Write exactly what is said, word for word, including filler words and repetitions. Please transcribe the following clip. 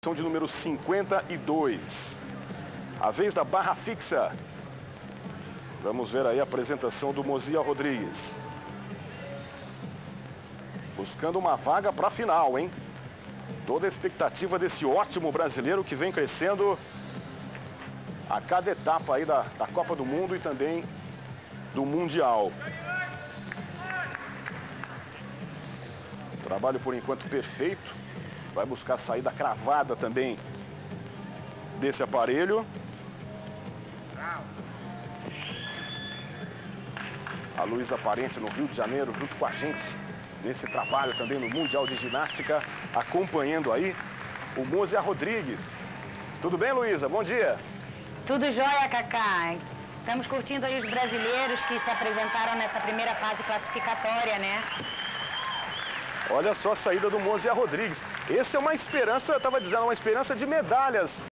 São de número cinquenta e dois. A vez da barra fixa. Vamos ver aí a apresentação do Mozia Rodrigues. Buscando uma vaga para a final, hein? Toda a expectativa desse ótimo brasileiro que vem crescendo a cada etapa aí da, da Copa do Mundo e também do Mundial. Trabalho por enquanto perfeito. Vai buscar a saída cravada também desse aparelho. A Luísa Parente no Rio de Janeiro, junto com a gente, nesse trabalho também no Mundial de Ginástica, acompanhando aí o Mozia Rodrigues. Tudo bem, Luísa? Bom dia. Tudo jóia, Cacá. Estamos curtindo aí os brasileiros que se apresentaram nessa primeira fase classificatória, né? Olha só a saída do Mozia Rodrigues. Essa é uma esperança, eu estava dizendo, uma esperança de medalhas